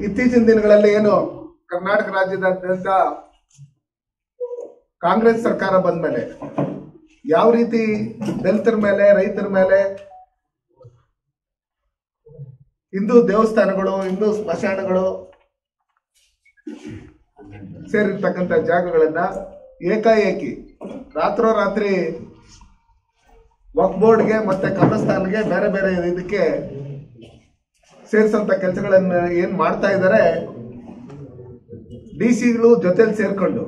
ಇತ್ತೀಚಿನ ದಿನಗಳಲ್ಲಿ ಏನು ಕರ್ನಾಟಕ ರಾಜ್ಯದಾದ್ಯಂತ ಕಾಂಗ್ರೆಸ್ ಸರ್ಕಾರ ಬಂದ ಮೇಲೆ ಯಾವ ರೀತಿ ದಲಿತರ ಮೇಲೆ, ರೈತರ ಮೇಲೆ, ಹಿಂದೂ ದೇವಸ್ಥಾನಗಳು, ಹಿಂದೂ ಸ್ಮಶಾನಗಳು ಸೇರಿರ್ತಕ್ಕಂಥ ಜಾಗಗಳನ್ನ ಏಕಾಏಕಿ ರಾತ್ರೋರಾತ್ರಿ ವಕ್ಫ್ ಬೋರ್ಡ್ಗೆ ಮತ್ತೆ ಕಬ್ರಸ್ತಾನ್ಗೆ ಬೇರೆ ಬೇರೆ ಇದಕ್ಕೆ ಸೇರಿಸಂತ ಕೆಲಸಗಳನ್ನ ಏನ್ ಮಾಡ್ತಾ ಇದ್ದಾರೆ, ಡಿಸಿಗಳು ಜೊತೆಲಿ ಸೇರ್ಕೊಂಡು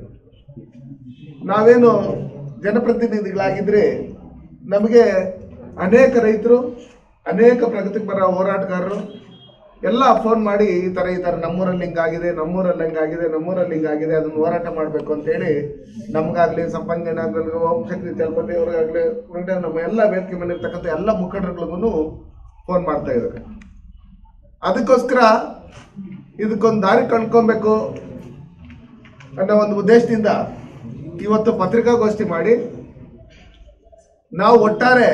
ನಾವೇನು ಜನಪ್ರತಿನಿಧಿಗಳಾಗಿದ್ರೆ ನಮಗೆ ಅನೇಕ ರೈತರು, ಅನೇಕ ಪ್ರಗತಿಪರ ಹೋರಾಟಗಾರರು ಎಲ್ಲ ಫೋನ್ ಮಾಡಿ ಈ ತರ ನಮ್ಮೂರಲ್ಲಿ ಹಿಂಗಾಗಿದೆ, ನಮ್ಮೂರಲ್ಲಿ ಹಿಂಗಾಗಿದೆ, ಅದನ್ನ ಹೋರಾಟ ಮಾಡಬೇಕು ಅಂತ ಹೇಳಿ ನಮಗಾಗ್ಲಿ, ಸಂಪಂಗನ ಆಗಲಿ, ಓಂ ಶಕ್ತಿ ಚಲಪತಿ ಅವ್ರಿಗಾಗ್ಲಿ, ನಮ್ಮ ಎಲ್ಲ ವೇದಿಕೆ ಮೇಲೆ ಇರ್ತಕ್ಕಂಥ ಎಲ್ಲ ಮುಖಂಡರುಗಳಿಗೂ ಫೋನ್ ಮಾಡ್ತಾ ಇದ್ದಾರೆ. ಅದಕ್ಕೋಸ್ಕರ ಇದಕ್ಕೊಂದು ದಾರಿ ಕಂಡ್ಕೊಬೇಕು ಅನ್ನೋ ಒಂದು ಉದ್ದೇಶದಿಂದ ಇವತ್ತು ಪತ್ರಿಕಾಗೋಷ್ಠಿ ಮಾಡಿ ನಾವು ಒಟ್ಟಾರೆ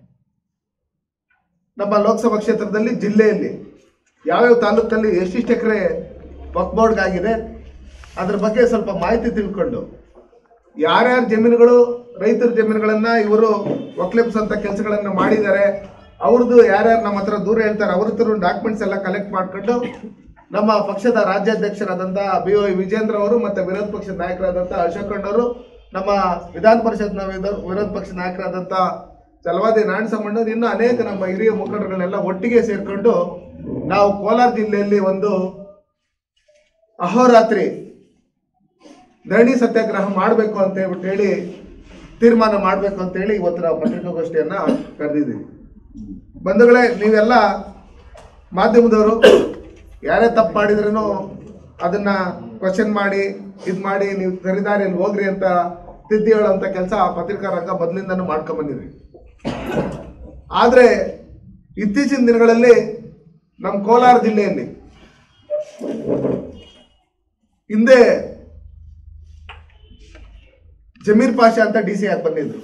ನಮ್ಮ ಲೋಕಸಭಾ ಕ್ಷೇತ್ರದಲ್ಲಿ, ಜಿಲ್ಲೆಯಲ್ಲಿ ಯಾವ್ಯಾವ ತಾಲೂಕಲ್ಲಿ ಎಷ್ಟೆಷ್ಟು ಎಕರೆ ವಕ್ಫ್ ಬೋರ್ಡ್ ಆಗಿದೆ ಅದ್ರ ಬಗ್ಗೆ ಸ್ವಲ್ಪ ಮಾಹಿತಿ ತಿಳ್ಕೊಂಡು, ಯಾರ್ಯಾರ ಜಮೀನುಗಳು, ರೈತರ ಜಮೀನುಗಳನ್ನ ಇವರು ಒಕ್ಲೆಪ್ಸಂತ ಕೆಲಸಗಳನ್ನ ಮಾಡಿದ್ದಾರೆ, ಅವ್ರದ್ದು ಯಾರ್ಯಾರು ನಮ್ಮ ಹತ್ರ ದೂರ ಹೇಳ್ತಾರೆ ಅವ್ರ ಹತ್ರ ಡಾಕ್ಯುಮೆಂಟ್ಸ್ ಎಲ್ಲ ಕಲೆಕ್ಟ್ ಮಾಡ್ಕೊಂಡು ನಮ್ಮ ಪಕ್ಷದ ರಾಜ್ಯಾಧ್ಯಕ್ಷರಾದಂಥ BY ವಿಜೇಂದ್ರ ಅವರು ಮತ್ತೆ ವಿರೋಧ ಪಕ್ಷದ ನಾಯಕರಾದಂಥ ಅಶೋಕ್ ಅಣ್ಣವರು, ನಮ್ಮ ವಿಧಾನ ಪರಿಷತ್ನ ವಿರೋಧ ಪಕ್ಷದ ನಾಯಕರಾದಂಥ ಚಲವಾದಿ ನಾರಾಯಣಸ್ವಾಮಣ್ಣವರು, ಇನ್ನು ಅನೇಕ ನಮ್ಮ ಹಿರಿಯ ಮುಖಂಡರುಗಳನ್ನೆಲ್ಲ ಒಟ್ಟಿಗೆ ಸೇರ್ಕೊಂಡು ನಾವು ಕೋಲಾರ ಜಿಲ್ಲೆಯಲ್ಲಿ ಒಂದು ಅಹೋರಾತ್ರಿ ಧರಣಿ ಸತ್ಯಾಗ್ರಹ ಮಾಡಬೇಕು ಅಂತ ಹೇಳ್ಬಿಟ್ಟು ಹೇಳಿ ತೀರ್ಮಾನ ಮಾಡಬೇಕು ಅಂತ ಹೇಳಿ ಇವತ್ತು ನಾವು ಪತ್ರಿಕಾಗೋಷ್ಠಿಯನ್ನ ಕರೆದಿದ್ದೀವಿ. ಬಂಧುಗಳೇ, ನೀವೆಲ್ಲ ಮಾಧ್ಯಮದವರು ಯಾರೇ ತಪ್ಪು ಮಾಡಿದ್ರೂ ಅದನ್ನ ಕ್ವಶನ್ ಮಾಡಿ ಮಾಡಿ ನೀವು ಸರಿದಾರಿಯಲ್ಲಿ ಹೋಗ್ರಿ ಅಂತ ತಿದ್ದಿ ಹೇಳುವಂತ ಕೆಲಸ ಪತ್ರಿಕಾ ರಂಗ ಮೊದಲಿಂದನೂ ಮಾಡ್ಕೊಂಡ್ಬಂದಿದ್ವಿ. ಆದ್ರೆ ಇತ್ತೀಚಿನ ದಿನಗಳಲ್ಲಿ ನಮ್ಮ ಕೋಲಾರ ಜಿಲ್ಲೆಯಲ್ಲಿ ಹಿಂದೆ ಜಮೀರ್ ಪಾಷಾ ಅಂತ DC ಆಗಿ ಬಂದಿದ್ರು.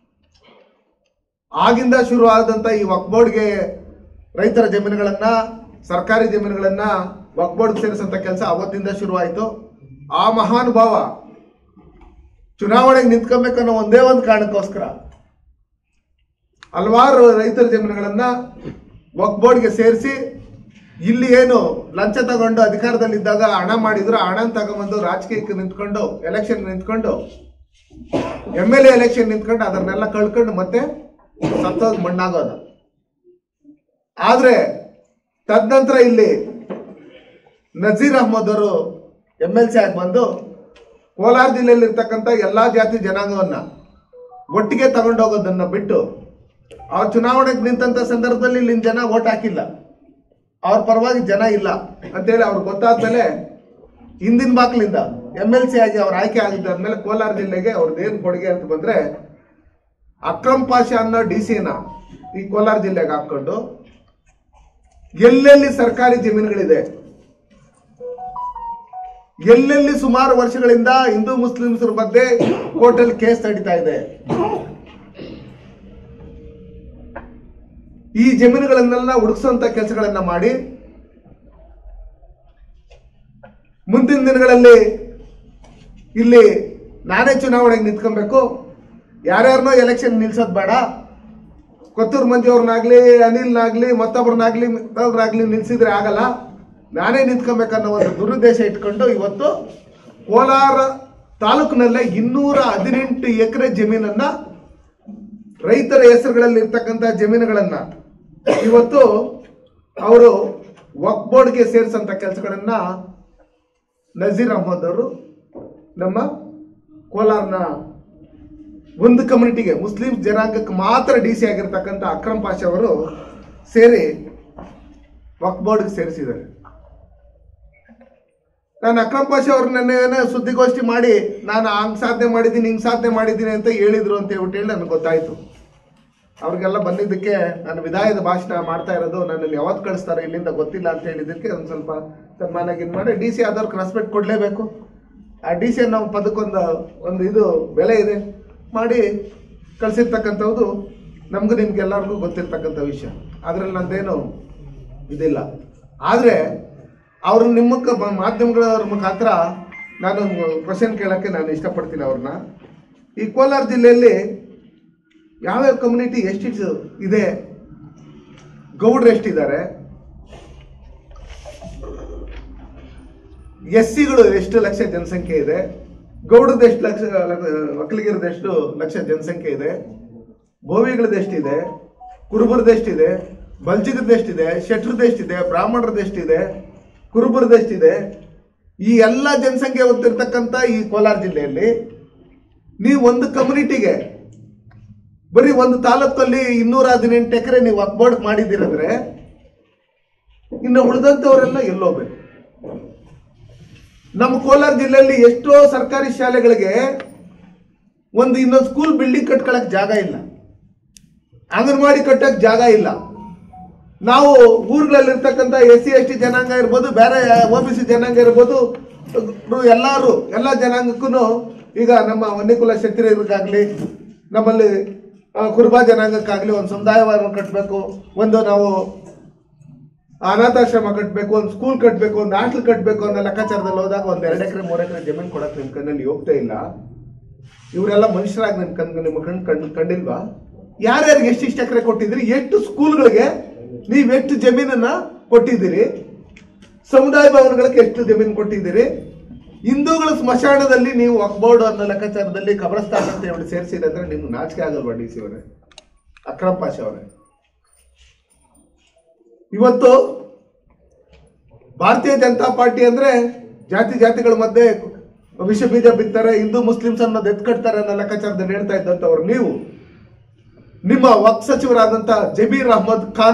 ಆಗಿಂದ ಶುರು ಆದಂತ ಈ ವಕ್ಫ್ ಬೋರ್ಡ್ಗೆ ರೈತರ ಜಮೀನುಗಳನ್ನ, ಸರ್ಕಾರಿ ಜಮೀನುಗಳನ್ನ ವಕ್ಫ್ ಬೋರ್ಡ್ ಸೇರಿಸಂತ ಕೆಲಸ ಅವತ್ತಿಂದ ಶುರುವಾಯಿತು. ಆ ಮಹಾನುಭಾವ ಚುನಾವಣೆಗೆ ನಿಂತ್ಕೊಬೇಕನ್ನೋ ಒಂದೇ ಒಂದು ಕಾರಣಕ್ಕೋಸ್ಕರ ಹಲವಾರು ರೈತರ ಜಮೀನುಗಳನ್ನ ವಕ್ಫ್ ಬೋರ್ಡ್ಗೆ ಸೇರಿಸಿ, ಇಲ್ಲಿ ಏನು ಲಂಚ ತಗೊಂಡು ಅಧಿಕಾರದಲ್ಲಿದ್ದಾಗ ಹಣ ಮಾಡಿದ್ರು, ಹಣ ತಗೊಂಡ್ಬಂದು ರಾಜಕೀಯಕ್ಕೆ ನಿಂತ್ಕೊಂಡು, ಎಲೆಕ್ಷನ್ ನಿಂತ್ಕೊಂಡು, MLA ಎಲೆಕ್ಷನ್ ನಿಂತ್ಕೊಂಡು ಅದನ್ನೆಲ್ಲ ಕಳ್ಕೊಂಡು ಮತ್ತೆ ಸತ್ತೋಗಿ ಮಣ್ಣಾಗೋದು. ಆದ್ರೆ ತದನಂತರ ಇಲ್ಲಿ ನಜೀರ್ ಅಹಮದ್ ಅವರು MLC ಆಗಿ ಬಂದು ಕೋಲಾರ ಜಿಲ್ಲೆಯಲ್ಲಿ ಇರ್ತಕ್ಕಂಥ ಎಲ್ಲಾ ಜಾತಿ ಜನಾಂಗವನ್ನ ಒಟ್ಟಿಗೆ ತಗೊಂಡೋಗೋದನ್ನ ಬಿಟ್ಟು, ಅವ್ರ ಚುನಾವಣೆಗೆ ನಿಂತ ಸಂದರ್ಭದಲ್ಲಿ ಇಲ್ಲಿನ ಜನ ವೋಟ್ ಹಾಕಿಲ್ಲ, ಅವ್ರ ಪರವಾಗಿ ಜನ ಇಲ್ಲ ಅಂತೇಳಿ ಅವ್ರಿಗೆ ಗೊತ್ತಾದ್ಮೇಲೆ ಹಿಂದಿನ ಬಾಕ್ಲಿಂದ MLC ಆಗಿ ಅವ್ರ ಆಯ್ಕೆ ಆಗಿದ್ದಾದ್ಮೇಲೆ ಕೋಲಾರ ಜಿಲ್ಲೆಗೆ ಅವ್ರದ್ದೇನು ಕೊಡುಗೆ ಅಂತ ಬಂದ್ರೆ, ಅಕ್ರಮ್ ಪಾಷಾ ಅನ್ನೋ DC-ನ ಈ ಕೋಲಾರ ಜಿಲ್ಲೆಗೆ ಹಾಕೊಂಡು ಎಲ್ಲೆಲ್ಲಿ ಸರ್ಕಾರಿ ಜಮೀನುಗಳಿದೆ, ಎಲ್ಲೆಲ್ಲಿ ಸುಮಾರು ವರ್ಷಗಳಿಂದ ಹಿಂದೂ ಮುಸ್ಲಿಮ್ಸರ ಬಗ್ಗೆ ಕೋರ್ಟಲ್ಲಿ ಕೇಸ್ ನಡೀತಾ ಇದೆ, ಈ ಜಮೀನುಗಳನ್ನೆಲ್ಲ ಹುಡುಕಿಸುವಂತ ಕೆಲಸಗಳನ್ನ ಮಾಡಿ ಮುಂದಿನ ದಿನಗಳಲ್ಲಿ ಇಲ್ಲಿ ನಾನೇ ಚುನಾವಣೆಗೆ ನಿಂತ್ಕೊಬೇಕು, ಯಾರ್ಯಾರನೋ ಎಲೆಕ್ಷನ್ ನಿಲ್ಸೋದು ಬೇಡ, ಕೊತ್ತೂರು ಮಂಜು ಅವ್ರನ್ನಾಗ್ಲಿ, ಅನಿಲ್ನಾಗ್ಲಿ, ಮತ್ತೊಬ್ಬರನ್ನಾಗ್ಲಿ ನಿಲ್ಸಿದ್ರೆ ಆಗಲ್ಲ, ನಾನೇ ನಿಂತ್ಕೊಬೇಕನ್ನೋ ಒಂದು ದುರುದ್ದೇಶ ಇಟ್ಕೊಂಡು ಇವತ್ತು ಕೋಲಾರ ತಾಲೂಕಿನಲ್ಲೇ 218 ಎಕರೆ ಜಮೀನನ್ನ, ರೈತರ ಹೆಸರುಗಳಲ್ಲಿ ಇರ್ತಕ್ಕಂಥ ಜಮೀನುಗಳನ್ನ ಇವತ್ತು ಅವರು ವಕ್ಫ್ ಬೋರ್ಡ್ಗೆ ಸೇರಿಸಂತ ಕೆಲಸಗಳನ್ನ ನಜೀರ್ ಅಹಮದ್ ಅವರು ನಮ್ಮ ಕೋಲಾರನ ಒಂದು ಕಮ್ಯುನಿಟಿಗೆ, ಮುಸ್ಲಿಂ ಜನಾಂಗಕ್ಕೆ ಮಾತ್ರ DC ಆಗಿರ್ತಕ್ಕಂಥ ಅಕ್ರಮ್ ಪಾಷಾ ಅವರು ಸೇರಿ ವಕ್ಫ್ ಬೋರ್ಡ್ಗೆ ಸೇರಿಸಿದ್ದಾರೆ. ನಾನು ಅಕ್ರಮ್ ಪಾಷಾ ಅವ್ರನ್ನೇ ಸುದ್ದಿಗೋಷ್ಠಿ ಮಾಡಿ ನಾನು ಹಂಗ್ ಸಾಧನೆ ಮಾಡಿದ್ದೀನಿ, ಹಿಂಗ್ ಸಾಧನೆ ಮಾಡಿದ್ದೀನಿ ಅಂತ ಹೇಳಿದ್ರು ಅಂತ ಹೇಳ್ಬಿಟ್ಟು ನನಗೆ ಗೊತ್ತಾಯ್ತು. ಅವ್ರಿಗೆಲ್ಲ ಬಂದಿದ್ದಕ್ಕೆ ನಾನು ವಿದಾಯದ ಭಾಷಣ ಮಾಡ್ತಾ ಇರೋದು, ನನ್ನನ್ನು ಯಾವತ್ತು ಕಳಿಸ್ತಾರೆ ಇಲ್ಲಿಂದ ಗೊತ್ತಿಲ್ಲ ಅಂತ ಹೇಳಿದ್ದಕ್ಕೆ ಒಂದು ಸ್ವಲ್ಪ ಸನ್ಮಾನಗಿನ್ ಮಾಡಿ, DC ಆದವ್ರಿಗೆ ರೆಸ್ಪೆಕ್ಟ್ ಕೊಡಲೇಬೇಕು. ಆ DC ನಾವು ಪದಕ್ಕೊಂದು ಇದು ಬೆಲೆ ಇದೆ ಮಾಡಿ ಕಳಿಸಿರ್ತಕ್ಕಂಥದ್ದು ನಮಗೂ ನಿಮ್ಗೆಲ್ಲರಿಗೂ ಗೊತ್ತಿರ್ತಕ್ಕಂಥ ವಿಷಯ, ಅದರಲ್ಲಿ ನಂದೇನು ಇದಿಲ್ಲ. ಆದರೆ ಅವರು ನಿಮ್ಮ ಮಾಧ್ಯಮಗಳ ಮುಖಾಂತರ ನಾನು ಕ್ವಶನ್ ಕೇಳೋಕ್ಕೆ ನಾನು ಇಷ್ಟಪಡ್ತೀನಿ ಅವ್ರನ್ನ. ಈ ಕೋಲಾರ ಜಿಲ್ಲೆಯಲ್ಲಿ ಯಾವ್ಯಾವ ಕಮ್ಯುನಿಟಿ ಎಷ್ಟಿಷ್ಟು ಇದೆ, ಗೌಡ್ರು ಎಷ್ಟಿದ್ದಾರೆ, SCಗಳು ಎಷ್ಟು ಲಕ್ಷ ಜನಸಂಖ್ಯೆ ಇದೆ, ಗೌಡ್ರದ್ದು ಎಷ್ಟು ಲಕ್ಷ, ಒಕ್ಕಲಿಗರದ್ದು ಎಷ್ಟು ಲಕ್ಷ ಜನಸಂಖ್ಯೆ ಇದೆ, ಬೋವಿಗಳದ್ದು ಎಷ್ಟಿದೆ, ಕುರುಬರದ್ದು ಎಷ್ಟಿದೆ, ಬಲ್ಜಿಗರದ್ದು ಎಷ್ಟಿದೆ, ಶೆಟ್ರದ್ದು ಎಷ್ಟಿದೆ, ಬ್ರಾಹ್ಮಣರದ್ದು ಎಷ್ಟಿದೆ, ಕುರುಬರದ್ದು ಎಷ್ಟಿದೆ, ಈ ಎಲ್ಲ ಜನಸಂಖ್ಯೆ ಹೊಂದಿರತಕ್ಕಂಥ ಈ ಕೋಲಾರ ಜಿಲ್ಲೆಯಲ್ಲಿ ನೀವು ಒಂದು ಕಮ್ಯುನಿಟಿಗೆ ಬರೀ ಒಂದು ತಾಲೂಕಲ್ಲಿ 218 ಎಕರೆ ನೀವು ಅಕ್ಬೋರ್ಡ್ ಮಾಡಿದ್ದೀರಂದ್ರೆ ಇನ್ನು ಉಳಿದಂಥವರೆಲ್ಲ ಎಲ್ಲೋಗ್ಬೇಕು. ನಮ್ಮ ಕೋಲಾರ ಜಿಲ್ಲೆಯಲ್ಲಿ ಎಷ್ಟೋ ಸರ್ಕಾರಿ ಶಾಲೆಗಳಿಗೆ ಇನ್ನೊಂದು ಸ್ಕೂಲ್ ಬಿಲ್ಡಿಂಗ್ ಕಟ್ಕೊಳಕ್ ಜಾಗ ಇಲ್ಲ, ಅಂಗನವಾಡಿ ಕಟ್ಟಕ್ ಜಾಗ ಇಲ್ಲ. ನಾವು ಊರುಗಳಲ್ಲಿರ್ತಕ್ಕಂಥ SC ST ಜನಾಂಗ ಇರ್ಬೋದು, ಬೇರೆ OBC ಜನಾಂಗ ಇರ್ಬೋದು, ಎಲ್ಲ ಜನಾಂಗಕ್ಕೂ ಈಗ ನಮ್ಮ ವನ್ಯಕುಲ ಕ್ಷತ್ರಿಯರಿಗಾಗ್ಲಿ, ನಮ್ಮಲ್ಲಿ ಕುರುಬಾ ಜನಾಂಗಕ್ಕಾಗ್ಲಿ ಒಂದು ಸಮುದಾಯವನ್ನು ಕಟ್ಟಬೇಕು, ನಾವು ಅನಾಥಾಶ್ರಮ ಕಟ್ಟಬೇಕು, ಒಂದು ಸ್ಕೂಲ್ ಕಟ್ಟಬೇಕು, ಒಂದು ಹಾಸ್ಟೆಲ್ ಕಟ್ಟಬೇಕು ಅನ್ನೋ ಲೆಕ್ಕಾಚಾರದಲ್ಲಿ ಹೋದಾಗ 2 ಎಕರೆ 3 ಎಕರೆ ಜಮೀನು ಕೊಡಕ್ಕೆ ನಿಮ್ಮ ಕಣ್ಣಲ್ಲಿ ಹೋಗ್ತಾ ಇಲ್ಲ. ಇವರೆಲ್ಲ ಮನುಷ್ಯರಾಗಿ ನಿಮ್ಮ ಕಂಡಿಲ್ವಾ? ಯಾರ್ಯಾರಿಗೆ ಎಷ್ಟಿಷ್ಟು ಎಕರೆ ಕೊಟ್ಟಿದ್ದೀರಿ, ಎಷ್ಟು ಸ್ಕೂಲ್ಗಳಿಗೆ ನೀವೆಷ್ಟು ಜಮೀನನ್ನ ಕೊಟ್ಟಿದ್ದೀರಿ, ಸಮುದಾಯ ಭವನಗಳಿಗೆ ಎಷ್ಟು ಜಮೀನು ಕೊಟ್ಟಿದ್ದೀರಿ, ಹಿಂದೂಗಳ ಸ್ಮಶಾನದಲ್ಲಿ ನೀವು ವಕ್ಫ್ ಅನ್ನೋ ಲೆಕ್ಕಾಚಾರದಲ್ಲಿ ಕಬ್ರಸ್ತಾನ್ ಅಂತ ಹೇಳಿ ಸೇರಿಸಿದ್ರೆ ಅಂದ್ರೆ ನಿಮ್ಗೆ ನಾಚಿಕೆ ಆಗಲ್ವಾ DC ಅವರೇ, ಅಕ್ರಮ್ ಪಾಷಾ ಅವರೇ? ಇವತ್ತು ಭಾರತೀಯ ಜನತಾ ಪಾರ್ಟಿ ಅಂದ್ರೆ ಜಾತಿಗಳ ಮಧ್ಯೆ ವಿಷ ಬೀಜ ಬಿತ್ತಾರೆ, ಹಿಂದೂ ಮುಸ್ಲಿಮ್ಸ್ ಅನ್ನೋದು ಎತ್ಕಟ್ತಾರೆ ಅನ್ನೋ ಲೆಕ್ಕಾಚಾರದಲ್ಲಿ ಹೇಳ್ತಾ ಇದ್ದಂಥವ್ರು ನೀವು. ನಿಮ್ಮ ವಕ್ಫ್ ಸಚಿವರಾದಂಥ ಜಬೀರ್ ಅಹ್ಮದ್ ಖಾನ್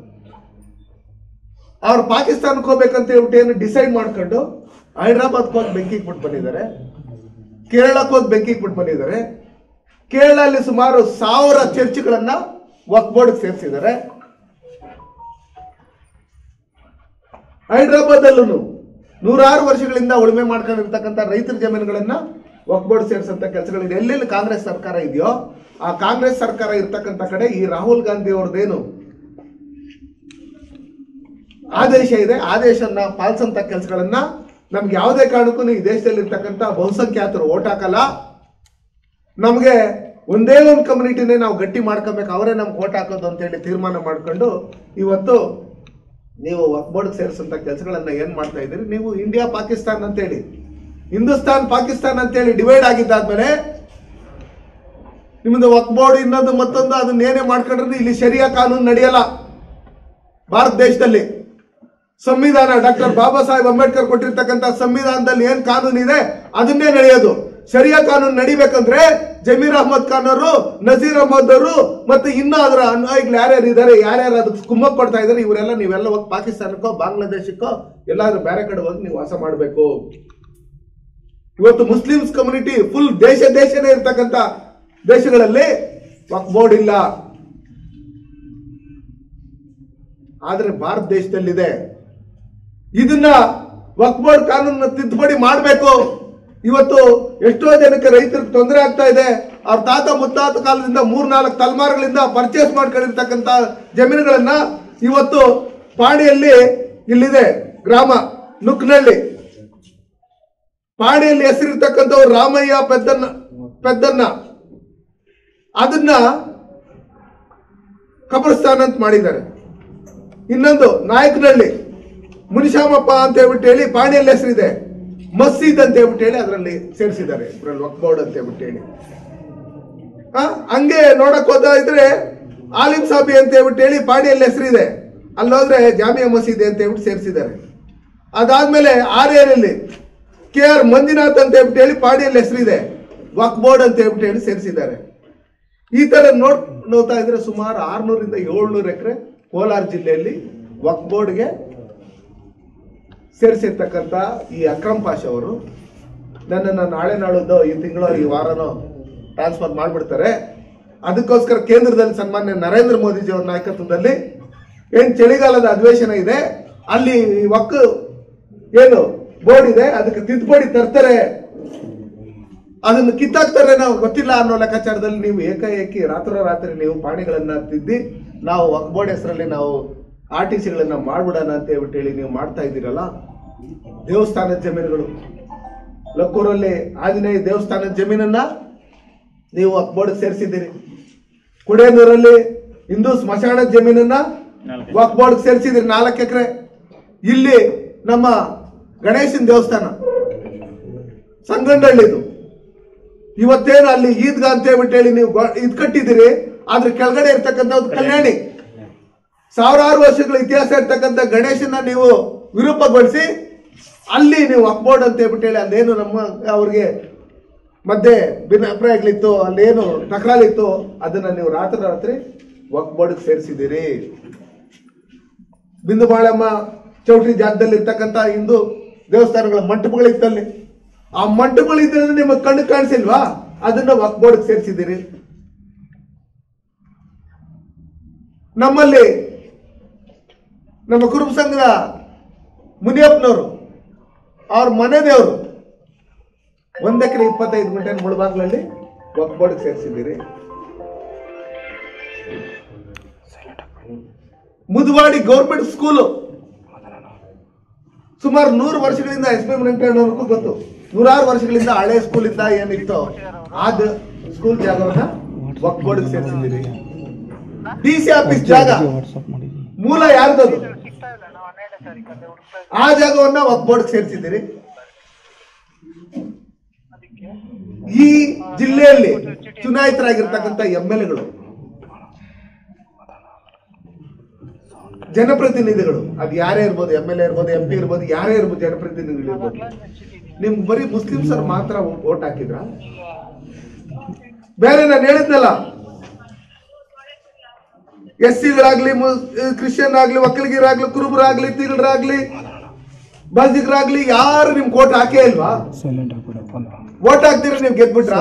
ಅವ್ರು ಪಾಕಿಸ್ತಾನಕ್ಕೆ ಹೋಗ್ಬೇಕಂತ ಹೇಳ್ಬಿಟ್ಟು ಏನು ಡಿಸೈಡ್ ಮಾಡ್ಕೊಂಡು ಹೈದ್ರಾಬಾದ್ಗೆ ಹೋಗಿ ಬೆಂಕಿಗೆ ಬಿಟ್ಟು ಬಂದಿದ್ದಾರೆ, ಕೇರಳಕ್ಕೆ ಹೋಗಿ ಬೆಂಕಿಗೆ ಬಿಟ್ಟು ಬಂದಿದ್ದಾರೆ. ಕೇರಳಲ್ಲಿ ಸುಮಾರು 1000 ಚರ್ಚ್ಗಳನ್ನ ವಕ್ಫ್ ಬೋರ್ಡ್ಗೆ ಸೇರಿಸಿದ್ದಾರೆ. ಹೈದ್ರಾಬಾದ್ ಅಲ್ಲೂ 100 ವರ್ಷಗಳಿಂದ ಉಳುಮೆ ಮಾಡ್ಕೊಂಡಿರ್ತಕ್ಕಂಥ ರೈತರ ಜಮೀನುಗಳನ್ನ ವಕ್ಫ್ ಬೋರ್ಡ್ ಸೇರಿಸಂತ ಕೆಲಸಗಳಿದೆ. ಎಲ್ಲೆಲ್ಲಿ ಕಾಂಗ್ರೆಸ್ ಸರ್ಕಾರ ಇದೆಯೋ ಆ ಕಾಂಗ್ರೆಸ್ ಸರ್ಕಾರ ಇರ್ತಕ್ಕಂಥ ಕಡೆ ಈ ರಾಹುಲ್ ಗಾಂಧಿ ಅವ್ರದ್ದೇನು ಆದೇಶ ಇದೆ, ಆದೇಶನ ಪಾಲಿಸಂತ ಕೆಲಸಗಳನ್ನ ನಮ್ಗೆ ಯಾವುದೇ ಕಾರಣಕ್ಕೂ ಈ ದೇಶದಲ್ಲಿ ಇರ್ತಕ್ಕಂಥ ಬಹುಸಂಖ್ಯಾತರು ಓಟ್ ಹಾಕಲ್ಲ. ನಮ್ಗೆ ಒಂದೇ ಒಂದು ಕಮ್ಯುನಿಟಿನೇ ನಾವು ಗಟ್ಟಿ ಮಾಡ್ಕೊಬೇಕು, ಅವರೇ ನಮ್ಗೆ ಓಟ್ ಹಾಕೋದು ಅಂತ ಹೇಳಿ ತೀರ್ಮಾನ ಮಾಡ್ಕೊಂಡು ಇವತ್ತು ನೀವು ವಕ್ಫ್ ಬೋರ್ಡ್ ಸೇರಿಸಂತ ಕೆಲಸಗಳನ್ನ ಏನ್ ಮಾಡ್ತಾ ಇದ್ದೀರಿ? ನೀವು ಇಂಡಿಯಾ ಪಾಕಿಸ್ತಾನ್ ಅಂತೇಳಿ, ಹಿಂದೂಸ್ತಾನ್ ಪಾಕಿಸ್ತಾನ್ ಅಂತೇಳಿ ಡಿವೈಡ್ ಆಗಿದ್ದಾದ್ಮೇಲೆ ನಿಮ್ದು ವಕ್ಫ್ ಬೋರ್ಡ್ ಇನ್ನೊಂದು ಮತ್ತೊಂದು ಅದನ್ನ ಏನೇ ಮಾಡ್ಕೊಂಡ್ರೆ ಇಲ್ಲಿ ಶರಿಯಾ ಕಾನೂನು ನಡೆಯಲ್ಲ. ಭಾರತ ದೇಶದಲ್ಲಿ ಸಂವಿಧಾನ ಡಾಕ್ಟರ್ ಬಾಬಾ ಸಾಹೇಬ್ ಅಂಬೇಡ್ಕರ್ ಕೊಟ್ಟಿರ್ತಕ್ಕಂಥ ಸಂವಿಧಾನದಲ್ಲಿ ಏನ್ ಕಾನೂನು ಇದೆ ಅದನ್ನೇ ನಡೆಯೋದು. ಶರಿಯಾ ಕಾನೂನು ನಡಿಬೇಕಂದ್ರೆ ಜಮೀರ್ ಅಹ್ಮದ್ ಖಾನ್ ಅವರು, ನಜೀರ್ ಅಹಮದ್ ಅವರು, ಮತ್ತೆ ಇನ್ನು ಅದರ ಅನ್ವಯಿಗಳು ಯಾರ್ಯಾರು ಇದ್ದಾರೆ, ಯಾರ್ಯಾರು ಅದಕ್ಕೆ ಕುಮ್ಮಕ್ ಕೊಡ್ತಾ ಇದ್ದಾರೆ, ನೀವೆಲ್ಲ ಹೋಗಿ ಪಾಕಿಸ್ತಾನಕ್ಕೋ ಬಾಂಗ್ಲಾದೇಶಕ್ಕೋ ಎಲ್ಲಾದ್ರೂ ಬೇರೆ ಕಡೆ ಹೋಗಿ ನೀವು ವಾಸ ಮಾಡಬೇಕು. ಇವತ್ತು ಮುಸ್ಲಿಮ್ಸ್ ಕಮ್ಯುನಿಟಿ ಫುಲ್ ದೇಶನೇ ಇರ್ತಕ್ಕಂಥ ದೇಶಗಳಲ್ಲಿ ವಕ್ಫ್ ಬೋರ್ಡ್ ಇಲ್ಲ, ಆದ್ರೆ ಭಾರತ ದೇಶದಲ್ಲಿದೆ. ಇದನ್ನ ವಕ್ಫ್ ಬೋರ್ಡ್ ಕಾನೂನನ್ನ ತಿದ್ದುಪಡಿ ಮಾಡಬೇಕು. ಇವತ್ತು ಎಷ್ಟೋ ಜನಕ್ಕೆ ರೈತರಿಗೆ ತೊಂದರೆ ಆಗ್ತಾ ಇದೆ. ಅವ್ರ ತಾತ ಮುತ್ತಾತ ಕಾಲದಿಂದ 3-4 ತಲೆಮಾರುಗಳಿಂದ ಪರ್ಚೇಸ್ ಮಾಡ್ಕೊಂಡಿರ್ತಕ್ಕಂಥ ಜಮೀನುಗಳನ್ನ ಇವತ್ತು ಪಾಣಿಯಲ್ಲಿ, ಇಲ್ಲಿದೆ ಗ್ರಾಮ ನುಕ್ನಳ್ಳಿ, ಪಾಣಿಯಲ್ಲಿ ಹೆಸರಿರ್ತಕ್ಕಂಥವ್ರು ರಾಮಯ್ಯ ಪೆದ್ದನ್ನ ಅದನ್ನ ಕಬ್ರಸ್ತಾನ್ ಅಂತ ಮಾಡಿದ್ದಾರೆ. ಇನ್ನೊಂದು ನಾಯಕನಹಳ್ಳಿ ಮುನಿಶಾಮಪ್ಪ ಅಂತ ಹೇಳ್ಬಿಟ್ಟು ಹೇಳಿ ಪಾಣಿಯಲ್ಲಿ ಹೆಸರಿದೆ, ಮಸೀದ್ ಅಂತ ಹೇಳ್ಬಿಟ್ಟು ಹೇಳಿ ಅದರಲ್ಲಿ ಸೇರಿಸಿದ್ದಾರೆ, ವಕ್ಫ್ ಬೋರ್ಡ್ ಅಂತ ಹೇಳ್ಬಿಟ್ಟು ಹೇಳಿ. ಹಂಗೆ ನೋಡಕ್ ಹೋದ ಇದ್ರೆ ಆಲಿಮ್ ಸಾಬಿ ಅಂತ ಹೇಳ್ಬಿಟ್ಟು ಹೇಳಿ ಪಾಣಿಯಲ್ಲಿ ಹೆಸರಿದೆ, ಅಲ್ಲೋದ್ರೆ ಜಾಮಿಯಾ ಮಸೀದಿ ಅಂತ ಹೇಳ್ಬಿಟ್ಟು ಸೇರಿಸಿದ್ದಾರೆ. ಅದಾದ್ಮೇಲೆ ಆರ್ಯರಲ್ಲಿ KR ಮಂಜುನಾಥ್ ಅಂತ ಹೇಳ್ಬಿಟ್ಟು ಹೇಳಿ ಪಾಣಿಯಲ್ಲಿ ಹೆಸರಿದೆ, ವಕ್ಫ್ ಬೋರ್ಡ್ ಅಂತ ಹೇಳ್ಬಿಟ್ಟು ಹೇಳಿ ಸೇರಿಸಿದ್ದಾರೆ. ಈ ತರ ನೋಡ್ತಾ ಇದ್ರೆ ಸುಮಾರು 600ರಿಂದ 700 ಎಕರೆ ಕೋಲಾರ ಜಿಲ್ಲೆಯಲ್ಲಿ ವಕ್ಫ್ ಬೋರ್ಡ್ಗೆ ಸೇರಿಸಿರ್ತಕ್ಕಂಥ ಈ ಅಕ್ರಮ್ ಪಾಷಾ ಅವರು ನನ್ನನ್ನು ನಾಳೆ ನಾಳದ್ದು ಈ ತಿಂಗಳು ಈ ವಾರನೋ ಟ್ರಾನ್ಸ್ಫರ್ ಮಾಡಿಬಿಡ್ತಾರೆ. ಅದಕ್ಕೋಸ್ಕರ ಕೇಂದ್ರದಲ್ಲಿ ಸನ್ಮಾನ್ಯ ನರೇಂದ್ರ ಮೋದಿಜಿ ಅವರ ನಾಯಕತ್ವದಲ್ಲಿ ಏನ್ ಚಳಿಗಾಲದ ಅಧಿವೇಶನ ಇದೆ, ಅಲ್ಲಿ ವಕ್ಫ್ ಏನು ಬೋರ್ಡ್ ಇದೆ ಅದಕ್ಕೆ ತಿದ್ದುಪಡಿ ತರ್ತಾರೆ, ಅದನ್ನು ಕಿತ್ತಾಕ್ತಾರೆ ನಾವು ಗೊತ್ತಿಲ್ಲ ಅನ್ನೋ ಲೆಕ್ಕಾಚಾರದಲ್ಲಿ ನೀವು ಏಕಾಏಕಿ ರಾತ್ರೋರಾತ್ರಿ ನೀವು ಪಾಣಿಗಳನ್ನ ತಿದ್ದಿ ನಾವು ವಕ್ಫ್ ಬೋರ್ಡ್ ಹೆಸರಲ್ಲಿ ನಾವು RTCಗಳನ್ನ ಮಾಡ್ಬಿಡೋಣ ಅಂತ ಹೇಳ್ಬಿಟ್ಟು ಹೇಳಿ ನೀವು ಮಾಡ್ತಾ ಇದ್ದೀರಲ್ಲ, ದೇವಸ್ಥಾನದ ಜಮೀನುಗಳು, ಲಕ್ಕೂರಲ್ಲಿ ಆಂಜನೇಯ ದೇವಸ್ಥಾನದ ಜಮೀನನ್ನ ನೀವು ವಕ್ಫ್ ಬೋರ್ಡ್ ಸೇರಿಸಿದ್ದೀರಿ. ಕುಡೇನೂರಲ್ಲಿ ಹಿಂದೂ ಸ್ಮಶಾನದ ಜಮೀನನ್ನ ವಕ್ಫ್ ಬೋರ್ಡ್ ಸೇರಿಸಿದಿರಿ 4 ಎಕರೆ. ಇಲ್ಲಿ ನಮ್ಮ ಗಣೇಶನ ದೇವಸ್ಥಾನ ಸಂಗಂಡಳ್ಳಿದು, ಇವತ್ತೇನು ಅಲ್ಲಿ ಈದ್ಗಾ ಅಂತ ಹೇಳ್ಬಿಟ್ಟು ಹೇಳಿ ನೀವು ಇದು ಕಟ್ಟಿದ್ದೀರಿ. ಆದ್ರೆ ಕೆಳಗಡೆ ಇರ್ತಕ್ಕಂಥ ಒಂದು ಕಲ್ಯಾಣಿ, ಸಾವಿರಾರು ವರ್ಷಗಳ ಇತಿಹಾಸ ಇರ್ತಕ್ಕಂಥ ಗಣೇಶನ ನೀವು ವಿರೂಪಗೊಳಿಸಿ ಅಲ್ಲಿ ನೀವು ವಕ್ಫ್ ಬೋರ್ಡ್ ಅಂತ ಹೇಳ್ಬಿಟ್ಟು ಹೇಳಿ ಅಲ್ಲೇನು ನಮ್ಮ ಅವ್ರಿಗೆ ಮಧ್ಯೆ ಭಿನ್ನಾಭಿಪ್ರಾಯಗಳಿತ್ತು, ಅಲ್ಲೇನು ತಕರಾಲಿತ್ತು, ಅದನ್ನ ನೀವು ರಾತ್ರಿ ವಕ್ಫ್ ಬೋರ್ಡ್ ಸೇರಿಸಿದ್ದೀರಿ. ಬಿಂದು ಬಾಳಮ್ಮ ಚೌಟ್ರಿ ಜಾಗದಲ್ಲಿ ಇರ್ತಕ್ಕಂಥ ಹಿಂದೂ ದೇವಸ್ಥಾನಗಳ ಮಂಟಪಗಳಿತ್ತಲ್ಲಿ, ಆ ಮಂಟಪಗಳಿದ್ರೆ ನಿಮಗೆ ಕಣ್ಣು ಕಾಣಿಸಿಲ್ವಾ? ಅದನ್ನ ವಕ್ಫ್ ಬೋರ್ಡ್ ಸೇರಿಸಿದ್ದೀರಿ. ನಮ್ಮಲ್ಲಿ ನಮ್ಮ ಕುರುಬ ಸಂಘದ ಮುನಿಯಪ್ಪನವರು ಅವ್ರ ಮನೆ ದೇವರು 1 ಎಕರೆ 25 ಗುಂಟೆ ಮುಳಬಾಗ್ಲಲ್ಲಿ ವಕ್ಫ್ ಬೋರ್ಡ್ ಸೇರಿಸಿದ್ದೀರಿ. ಮುದುವಾಡಿ ಗೌರ್ಮೆಂಟ್ ಸ್ಕೂಲು ಸುಮಾರು 100 ವರ್ಷಗಳಿಂದ ಎಸ್ ಪಿ ವೆಂಕಟಣ್ಣವ್ರಿಗೂ ಗೊತ್ತು, 100 ವರ್ಷಗಳಿಂದ ಹಳೆ ಸ್ಕೂಲ್ ಇಂದ ಏನಿತ್ತು ಆದ ಸ್ಕೂಲ್ ಜಾಗವನ್ನ ವಕ್ಫ್ ಬೋರ್ಡ್ ಸೇರಿಸಿದ್ದೀರಿ. ಡಿಸಿ ಆಫೀಸ್ ಜಾಗ ಮೂಲ ಯಾರ್ದದು, ಆ ಜಾಗವನ್ನ ವಕ್ಫ್ ಬೋರ್ಡ್ ಸೇರಿಸಿದ್ದೀರಿ. ಈ ಜಿಲ್ಲೆಯಲ್ಲಿ ಚುನಾಯಿತರಾಗಿರ್ತಕ್ಕಂಥ MLAಗಳು, ಜನಪ್ರತಿನಿಧಿಗಳು, ಅದು ಯಾರೇ ಇರ್ಬೋದು, MLA ಇರ್ಬೋದು, MP ಇರ್ಬೋದು, ಯಾರೇ ಇರ್ಬೋದು, ಜನಪ್ರತಿನಿಧಿಗಳು ಇರ್ಬೋದು, ನಿಮ್ಗೆ ಬರೀ ಮುಸ್ಲಿಮ್ಸರು ಮಾತ್ರ ವೋಟ್ ಹಾಕಿದ್ರ? ಬೇರೆ ನಾನು ಹೇಳಿದ್ನಲ್ಲ, SC-ಗಳಾಗ್ಲಿ, ಕ್ರಿಶ್ಚಿಯನ್ ಆಗ್ಲಿ, ಒಕ್ಕಲಿಗರಾಗ್ಲಿ, ಕುರುಬರಾಗ್ಲಿ, ತಿಗಳರಾಗ್ಲಿ, ಬಾಜಿಗರಾಗ್ಲಿ ಯಾರು ನಿಮ್ಗೆ ವೋಟ್ ಹಾಕೇ ಇಲ್ವಾ? ವೋಟ್ ಹಾಕ್ತೀರ ನೀವು ಗೆದ್ಬಿಟ್ರ?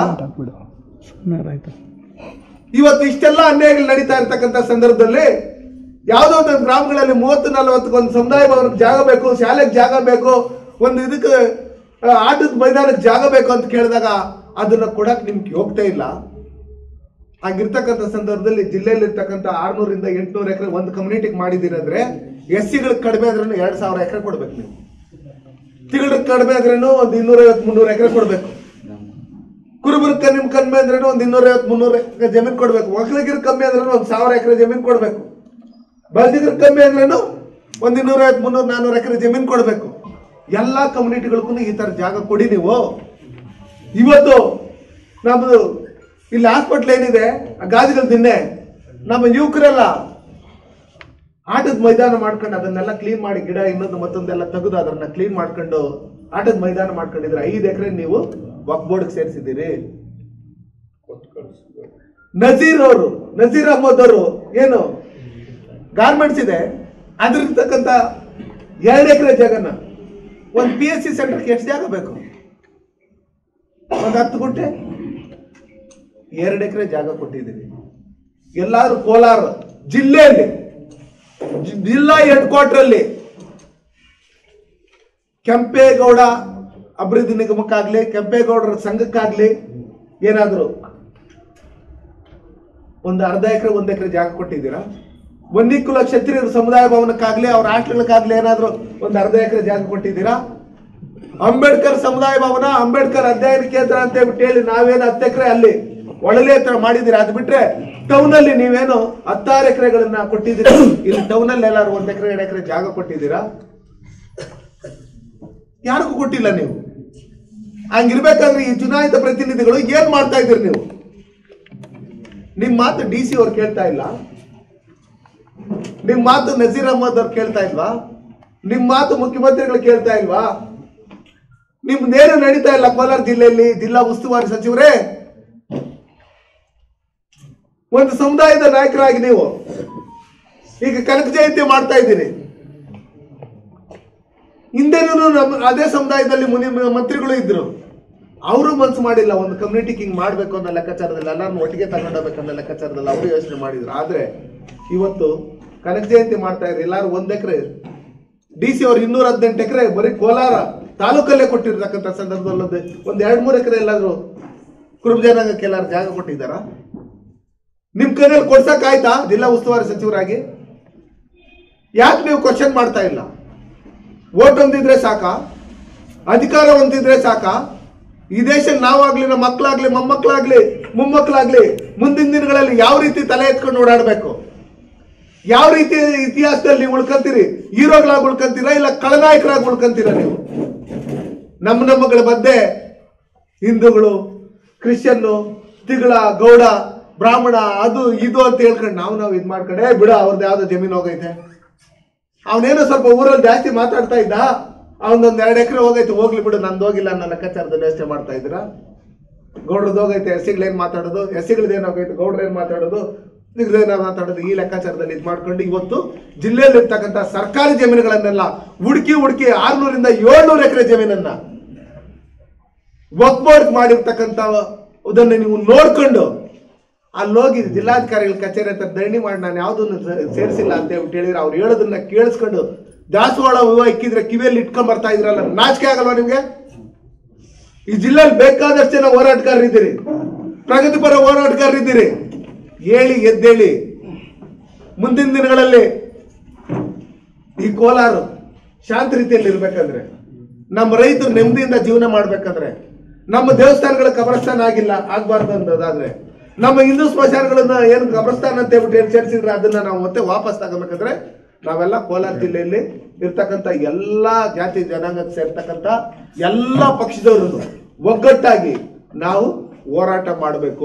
ಇವತ್ತು ಇಷ್ಟೆಲ್ಲ ಅನ್ಯಾಯಗಳು ನಡೀತಾ ಇರ್ತಕ್ಕಂಥ ಸಂದರ್ಭದಲ್ಲಿ ಯಾವುದೋ ಒಂದು ಗ್ರಾಮಗಳಲ್ಲಿ 30-40 ಒಂದು ಸಮುದಾಯ ಭವನಕ್ಕೆ ಜಾಗ ಬೇಕು, ಶಾಲೆಗೆ ಜಾಗ ಬೇಕು, ಒಂದು ಇದಕ್ಕೆ ಆಟದ ಮೈದಾನಕ್ಕೆ ಜಾಗ ಬೇಕು ಅಂತ ಕೇಳಿದಾಗ ಅದನ್ನ ಕೊಡಕ್ ನಿಮ್ಗೆ ಹೋಗ್ತಾ ಇಲ್ಲ. ಹಾಗಿರ್ತಕ್ಕಂಥ ಸಂದರ್ಭದಲ್ಲಿ ಜಿಲ್ಲೆಯಲ್ಲಿ ಇರ್ತಕ್ಕಂಥ 600ರಿಂದ 800 ಎಕರೆ ಒಂದು ಕಮ್ಯುನಿಟಿಗೆ ಮಾಡಿದಿರಂದ್ರೆ SC-ಗಳಿಗೆ ಕಡಿಮೆ ಆದ್ರೂ 2000 ಎಕರೆ ಕೊಡ್ಬೇಕು. ನೀವು ತಿಗಳಿಗೆ ಕಡಿಮೆ ಆದ್ರೂ ಒಂದು 250-300 ಎಕರೆ ಕೊಡ್ಬೇಕು. ಕುರುಬರಿಗೆ ನಿಮ್ ಕಡಿಮೆ ಅಂದ್ರೂ ಒಂದು 250-300 ಎಕರೆ ಜಮೀನು ಕೊಡ್ಬೇಕು. ಒಕ್ಕಲಿಗರ ಕಮ್ಮಿ ಆದ್ರೂ ಒಂದು 1000 ಎಕರೆ ಜಮೀನು ಕೊಡ್ಬೇಕು. ಬಲ್ದಿಗರ ಕಮ್ಮಿ ಅಂದ್ರೂ ಒಂದು 250-300-400 ಎಕರೆ ಜಮೀನು ಕೊಡ್ಬೇಕು. ಎಲ್ಲಾ ಕಮ್ಯುನಿಟಿಗಳಿಗೂ ಈ ತರ ಜಾಗ ಕೊಡಿ ನೀವು. ಇವತ್ತು ನಮ್ದು ಇಲ್ಲಿ ಹಾಸ್ಪಿಟ್ಲ್ ಏನಿದೆ, ಗಾದಿಗಳ ದಿನ್ನೆ ನಮ್ಮ ಯುವಕರೆಲ್ಲ ಆಟದ ಮೈದಾನ ಮಾಡ್ಕೊಂಡು ಅದನ್ನೆಲ್ಲ ಕ್ಲೀನ್ ಮಾಡಿ, ಗಿಡ ಇನ್ನೊಂದು ಮತ್ತೊಂದೆಲ್ಲ ತೆಗೆದು ಅದನ್ನ ಕ್ಲೀನ್ ಮಾಡ್ಕೊಂಡು ಆಟದ ಮೈದಾನ ಮಾಡ್ಕೊಂಡಿದ್ರೆ 5 ಎಕರೆ ನೀವು ವಕ್ಫ್ ಬೋರ್ಡ್ ಸೇರಿಸಿದ್ದೀರಿ. ನಜೀರ್ ಅಹಮದ್ ಅವರು ಏನು ಗಾರ್ಮೆಂಟ್ಸ್ ಇದೆ, ಅದ್ರಿರ್ತಕ್ಕಂಥ 2 ಎಕರೆ ಜಾಗನ ಒಂದು PSC ಸೆಂಟರ್ಗೆ ಎಷ್ಟು ಜಾಗ ಬೇಕು? ಒಂದು 10 ಗುಂಟೆ 2 ಎಕರೆ ಜಾಗ ಕೊಟ್ಟಿದ್ದೀವಿ. ಎಲ್ಲಾರು ಕೋಲಾರ ಜಿಲ್ಲೆಯಲ್ಲಿ ಜಿಲ್ಲಾ ಹೆಡ್ ಕ್ವಾರ್ಟರ್ ಅಲ್ಲಿ ಕೆಂಪೇಗೌಡ ಅಭಿವೃದ್ಧಿ ನಿಗಮಕ್ಕಾಗ್ಲಿ, ಕೆಂಪೇಗೌಡರ ಸಂಘಕ್ಕಾಗ್ಲಿ ಏನಾದ್ರು ಒಂದು ಅರ್ಧ ಎಕರೆ 1 ಎಕರೆ ಜಾಗ ಕೊಟ್ಟಿದ್ದೀರಾ? ವನ್ನಿಕುಲ ಕ್ಷತ್ರಿಯರ ಸಮುದಾಯ ಭವನಕ್ಕಾಗ್ಲಿ, ಅವ್ರ ಹಾಸ್ಟೆಲ್ಗಾಗ್ಲಿ ಏನಾದ್ರು ಒಂದು ಅರ್ಧ ಎಕರೆ ಜಾಗ ಕೊಟ್ಟಿದ್ದೀರಾ? ಅಂಬೇಡ್ಕರ್ ಸಮುದಾಯ ಭವನ, ಅಂಬೇಡ್ಕರ್ ಅಧ್ಯಯನ ಕೇಂದ್ರ ಅಂತ ಹೇಳ್ಬಿಟ್ಟು ಹೇಳಿ ನಾವೇನು 10 ಎಕರೆ ಅಲ್ಲಿ ಒಳಲೆ ಹತ್ರ ಮಾಡಿದ್ದೀರಾ? ಅದು ಬಿಟ್ರೆ ಟೌನ್ ಅಲ್ಲಿ ನೀವೇನು 16 ಎಕರೆಗಳನ್ನ ಕೊಟ್ಟಿದ್ದೀರಾ. ಇಲ್ಲಿ ಟೌನ್ ಅಲ್ಲಿ ಎಲ್ಲಾರು 1 ಎಕರೆ 2 ಎಕರೆ ಜಾಗ ಕೊಟ್ಟಿದ್ದೀರಾ? ಯಾರಿಗೂ ಕೊಟ್ಟಿಲ್ಲ ನೀವು. ಹಂಗಿರ್ಬೇಕಾದ್ರೆ ಈ ಚುನಾಯಿತ ಪ್ರತಿನಿಧಿಗಳು ಏನ್ ಮಾಡ್ತಾ ಇದ್ದೀರಿ ನೀವು? ನಿಮ್ ಮಾತು DC ಅವ್ರು ಕೇಳ್ತಾ ಇಲ್ಲ, ನಿಮ್ ಮಾತು ನಜೀರ್ ಅಹಮದ್ ಅವ್ರು ಕೇಳ್ತಾ ಇಲ್ವಾ? ನಿಮ್ ಮಾತು ಮುಖ್ಯಮಂತ್ರಿಗಳು ಕೇಳ್ತಾ ಇಲ್ವಾ? ನಿಮ್ದೇನು ನಡೀತಾ ಇಲ್ಲ ಕೋಲಾರ ಜಿಲ್ಲೆಯಲ್ಲಿ? ಜಿಲ್ಲಾ ಉಸ್ತುವಾರಿ ಸಚಿವರೇ, ಒಂದು ಸಮುದಾಯದ ನಾಯಕರಾಗಿ ನೀವು ಈಗ ಕನಕ ಜಯಂತಿ ಮಾಡ್ತಾ ಇದ್ದೀರಿ. ಹಿಂದೆನೂ ಅದೇ ಸಮುದಾಯದಲ್ಲಿ ಮಂತ್ರಿಗಳು ಇದ್ರು, ಅವರು ಮನ್ಸು ಮಾಡಿಲ್ಲ ಒಂದು ಕಮ್ಯುನಿಟಿ ಹಿಂಗ್ ಮಾಡ್ಬೇಕು ಅನ್ನೋ ಲೆಕ್ಕಾಚಾರದಲ್ಲಿ, ಎಲ್ಲಾರನ್ನು ಒಟ್ಟಿಗೆ ತಗೊಂಡೋಗ್ಬೇಕನ್ನೋ ಲೆಕ್ಕಾಚಾರದಲ್ಲಿ ಅವರು ಯೋಚನೆ ಮಾಡಿದ್ರು. ಆದ್ರೆ ಇವತ್ತು ಕನಕ ಜಯಂತಿ ಮಾಡ್ತಾ ಇದ್ರು ಎಲ್ಲಾರು 1 ಎಕರೆ, DC ಅವ್ರು 218 ಎಕರೆ ಬರೀ ಕೋಲಾರ ತಾಲೂಕಲ್ಲೇ ಕೊಟ್ಟಿರ್ತಕ್ಕಂಥ ಸಂದರ್ಭದಲ್ಲಿ ಒಂದು 2-3 ಎಕರೆ ಎಲ್ಲಾದ್ರು ಕುರುಬ ಜನಾಂಗಕ್ಕೆ ಎಲ್ಲಾರು ಜಾಗ ಕೊಟ್ಟಿದ್ದಾರಾ? ನಿಮ್ ಕೈಯಲ್ಲಿ ಕೊಡ್ಸಕ್ ಆಯ್ತಾ ಜಿಲ್ಲಾ ಉಸ್ತುವಾರಿ ಸಚಿವರಾಗಿ? ಯಾಕೆ ನೀವು ಕ್ವಶನ್ ಮಾಡ್ತಾ ಇಲ್ಲ? ಓಟ್ ಹೊಂದಿದ್ರೆ ಸಾಕ, ಅಧಿಕಾರ ಹೊಂದಿದ್ರೆ ಸಾಕ, ಈ ದೇಶ ನಾವಾಗ್ಲಿ, ನಮ್ಮ ಮಕ್ಕಳಾಗ್ಲಿ, ಮೊಮ್ಮಕ್ಕಳಾಗ್ಲಿ, ಮೊಮ್ಮಕ್ಕಳಾಗ್ಲಿ ಮುಂದಿನ ದಿನಗಳಲ್ಲಿ ಯಾವ ರೀತಿ ತಲೆ ಎತ್ಕೊಂಡು ಓಡಾಡಬೇಕು, ಯಾವ ರೀತಿ ಇತಿಹಾಸದಲ್ಲಿ ನೀವು ಉಳ್ಕೊಂತೀರಿ, ಹೀರೋಗಳಾಗಿ ಉಳ್ಕೊಂತೀರಾ ಇಲ್ಲ ಖಳನಾಯಕರಾಗಿ ಉಳ್ಕೊಂತೀರಾ? ನೀವು ನಮ್ಮಗಳ ಮಧ್ಯೆ ಹಿಂದೂಗಳು, ಕ್ರಿಶ್ಚಿಯನ್ನು, ತಿಗಳ, ಗೌಡ, ಬ್ರಾಹ್ಮಣ, ಅದು ಇದು ಅಂತ ಹೇಳ್ಕೊಂಡು ನಾವು ಇದು ಮಾಡ್ಕೊಂಡೆ ಬಿಡ, ಅವ್ರದ್ದು ಯಾವ್ದೋ ಜಮೀನು ಹೋಗೈತೆ, ಅವನೇನೋ ಸ್ವಲ್ಪ ಊರಲ್ಲಿ ಜಾಸ್ತಿ ಮಾತಾಡ್ತಾ ಇದ್ದ, ಅವನೊಂದು 2 ಎಕರೆ ಹೋಗೈತೆ, ಹೋಗ್ಲಿ ಬಿಡು, ನಂದು ಹೋಗಿಲ್ಲ ಅನ್ನೋ ಲೆಕ್ಕಾಚಾರದಲ್ಲಿ ವ್ಯವಸ್ಥೆ ಮಾಡ್ತಾ ಇದ್ದೀರಾ? ಗೌಡ್ರದ್ದು ಹೋಗೈತೆ, ಎಸ್ಸಿಗಳೇನು ಮಾತಾಡೋದು, ಎಸ್ಸಿಗಳದ್ದೇನು ಹೋಗೈತೆ, ಗೌಡ್ರೇನು ಮಾತಾಡೋದು, ನಿಗ್ದೇನ ಮಾತಾಡೋದು, ಈ ಲೆಕ್ಕಾಚಾರದಲ್ಲಿ ಇದು ಮಾಡ್ಕೊಂಡು ಇವತ್ತು ಜಿಲ್ಲೆಯಲ್ಲಿ ಇರ್ತಕ್ಕಂಥ ಸರ್ಕಾರಿ ಜಮೀನುಗಳನ್ನೆಲ್ಲ ಹುಡುಕಿ 600 ರಿಂದ 700 ಎಕರೆ ಜಮೀನನ್ನ ವಕ್ಫ್ ಬೋರ್ಡ್ ಮಾಡಿರ್ತಕ್ಕಂಥ ಅದನ್ನು ನೀವು ನೋಡ್ಕೊಂಡು ಅಲ್ಲಿ ಹೋಗಿ ಜಿಲ್ಲಾಧಿಕಾರಿಗಳ ಕಚೇರಿ ಹತ್ರ ಧರಣಿ ಮಾಡಿ ನಾನು ಯಾವುದನ್ನು ಸೇರಿಸಿಲ್ಲ ಅಂತ ಹೇಳಿದ್ರೆ ಅವ್ರು ಹೇಳೋದನ್ನ ಕೇಳಿಸ್ಕೊಂಡು ದಾಸವಾಳ ಹೂವು ಇಕ್ಕಿದ್ರೆ ಕಿವಿಯಲ್ಲಿ ಇಟ್ಕೊಂಡ್ ಬರ್ತಾ ಇದ್ರಲ್ಲ, ನಾಚಿಕೆ ಆಗಲ್ವಾ ನಿಮ್ಗೆ? ಈ ಜಿಲ್ಲೆಯಲ್ಲಿ ಬೇಕಾದಷ್ಟು ಜನ ಹೋರಾಟಗಾರರಿದ್ದೀರಿ, ಪ್ರಗತಿಪರ ಹೋರಾಟಗಾರರಿದ್ದೀರಿ. ಹೇಳಿ, ಎದ್ದೇಳಿ. ಮುಂದಿನ ದಿನಗಳಲ್ಲಿ ಈ ಕೋಲಾರ ಶಾಂತ ರೀತಿಯಲ್ಲಿ ಇರ್ಬೇಕಂದ್ರೆ, ನಮ್ಮ ರೈತರು ನೆಮ್ಮದಿಯಿಂದ ಜೀವನ ಮಾಡ್ಬೇಕಂದ್ರೆ, ನಮ್ಮ ದೇವಸ್ಥಾನಗಳ ಕಬ್ರಸ್ಥಾನ ಆಗ್ಬಾರ್ದು ಅನ್ನೋದಾದ್ರೆ, ನಮ್ಮ ಹಿಂದೂ ಸ್ಮಶಾನಗಳನ್ನ ಏನು ಕಬ್ರಸ್ಥಾನ ಅಂತ ಹೇಳ್ಬಿಟ್ಟು ಏನು ಸೇರಿಸಿದ್ರೆ ಅದನ್ನ ನಾವು ಮತ್ತೆ ವಾಪಸ್ ತಗೋಬೇಕಂದ್ರೆ ನಾವೆಲ್ಲ ಕೋಲಾರ ಜಿಲ್ಲೆಯಲ್ಲಿ ಇರ್ತಕ್ಕಂಥ ಎಲ್ಲಾ ಜಾತಿ ಜನಾಂಗಕ್ಕೆ ಸೇರ್ತಕ್ಕಂಥ ಎಲ್ಲಾ ಪಕ್ಷದವರು ಒಗ್ಗಟ್ಟಾಗಿ ನಾವು ಹೋರಾಟ ಮಾಡಬೇಕು.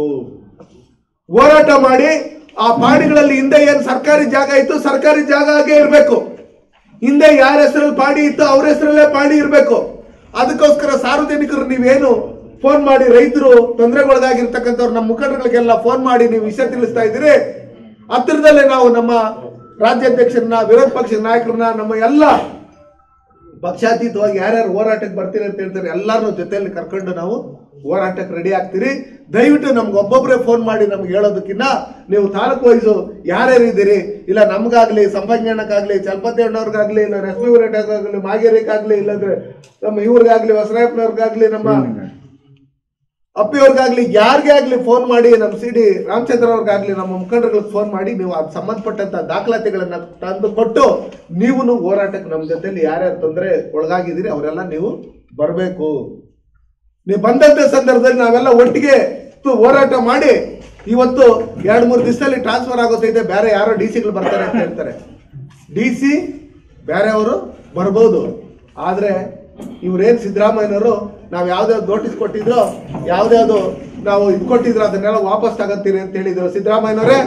ಹೋರಾಟ ಮಾಡಿ ಆ ಪಾಡಿಗಳಲ್ಲಿ ಹಿಂದೆ ಏನು ಸರ್ಕಾರಿ ಜಾಗ ಇತ್ತು, ಸರ್ಕಾರಿ ಜಾಗ ಆಗೇ ಇರಬೇಕು. ಹಿಂದೆ ಯಾರ ಹೆಸರಲ್ಲಿ ಪಾಡಿ ಇತ್ತು ಅವ್ರ ಹೆಸರಲ್ಲೇ ಪಾಡಿ ಇರಬೇಕು. ಅದಕ್ಕೋಸ್ಕರ ಸಾರ್ವಜನಿಕರು ನೀವೇನು ಫೋನ್ ಮಾಡಿ, ರೈತರು ತೊಂದರೆಗೊಳಗಾಗಿರ್ತಕ್ಕಂಥವ್ರು ನಮ್ಮ ಮುಖಂಡಗಳಿಗೆಲ್ಲ ಫೋನ್ ಮಾಡಿ ನೀವು ವಿಷಯ ತಿಳಿಸ್ತಾ ಇದ್ದೀರಿ. ಹತ್ತಿರದಲ್ಲೇ ನಾವು ನಮ್ಮ ರಾಜ್ಯಾಧ್ಯಕ್ಷರನ್ನ, ವಿರೋಧ ಪಕ್ಷದ ನಾಯಕರನ್ನ, ನಮ್ಮ ಎಲ್ಲ ಪಕ್ಷಾತೀತವಾಗಿ ಯಾರ್ಯಾರು ಹೋರಾಟಕ್ಕೆ ಬರ್ತೀರಿ ಅಂತ ಹೇಳ್ತಾರೆ ಎಲ್ಲಾರನ್ನೂ ಜೊತೆಯಲ್ಲಿ ಕರ್ಕೊಂಡು ನಾವು ಹೋರಾಟಕ್ಕೆ ರೆಡಿ ಆಗ್ತೀರಿ. ದಯವಿಟ್ಟು ನಮ್ಗೆ ಒಬ್ಬೊಬ್ಬರೇ ಫೋನ್ ಮಾಡಿ ನಮ್ಗೆ ಹೇಳೋದಕ್ಕಿಂತ ನೀವು ತಾಲೂಕು ವೈಸು ಯಾರ್ಯಾರು ಇದ್ದೀರಿ, ಇಲ್ಲ ನಮ್ಗಾಗ್ಲಿ, ಸಂಪಂಗಣ್ಣಕ್ಕಾಗ್ಲಿ, ಚಲಪತಿ ಅಣ್ಣವ್ರಿಗಾಗ್ಲಿ, ಇಲ್ಲ ರಶ್ಮಿ ಹೋರಾಟಕ್ಕಾಗ್ಲಿ, ಮಾಗೇರಿಗಾಗ್ಲಿ, ಇಲ್ಲಾಂದ್ರೆ ನಮ್ಮ ಇವ್ರಿಗಾಗ್ಲಿ, ಹೊಸರಾಯಪ್ಪನವ್ರಿಗಾಗ್ಲಿ, ನಮ್ಮ ಅಪ್ಪಿಯವ್ರಿಗಾಗ್ಲಿ, ಯಾರಿಗೇ ಆಗ್ಲಿ ಫೋನ್ ಮಾಡಿ, ನಮ್ಮ CD ರಾಮಚಂದ್ರ ಅವ್ರಿಗಾಗ್ಲಿ, ನಮ್ಮ ಮುಖಂಡರುಗಳಿಗೆ ಫೋನ್ ಮಾಡಿ ನೀವು ಅದು ಸಂಬಂಧಪಟ್ಟಂತ ದಾಖಲಾತಿಗಳನ್ನ ತಂದು ಕೊಟ್ಟು ನೀವು ಹೋರಾಟಕ್ಕೆ ನಮ್ಮ ಜೊತೆಲಿ ಯಾರ್ಯಾರು ತೊಂದರೆ ಒಳಗಾಗಿದ್ದೀರಿ ಅವರೆಲ್ಲ ನೀವು ಬರಬೇಕು. ನೀವು ಬಂದಂತ ಸಂದರ್ಭದಲ್ಲಿ ನಾವೆಲ್ಲ ಒಟ್ಟಿಗೆ ಹೋರಾಟ ಮಾಡಿ ಇವತ್ತು 2-3 ದಿವಸದಲ್ಲಿ ಟ್ರಾನ್ಸ್ಫರ್ ಆಗೋತೈತೆ, ಬೇರೆ ಯಾರೋ DC ಬರ್ತಾರೆ ಅಂತ ಹೇಳ್ತಾರೆ. DC ಬೇರೆ ಅವರು ಬರ್ಬೋದು, ಆದ್ರೆ ಇವ್ರೇನ್ ಸಿದ್ದರಾಮಯ್ಯನವರು ನಾವು ಯಾವ್ದಾವ್ದು ನೋಟಿಸ್ ಕೊಟ್ಟಿದ್ರು, ಯಾವ್ದಾವ್ದು ನಾವು ಇದು ಕೊಟ್ಟಿದ್ರು ಅದನ್ನೆಲ್ಲ ವಾಪಸ್ ತಗೊಂತೀರಿ ಅಂತ ಹೇಳಿದ್ರು. ಸಿದ್ದರಾಮಯ್ಯನವರೇ,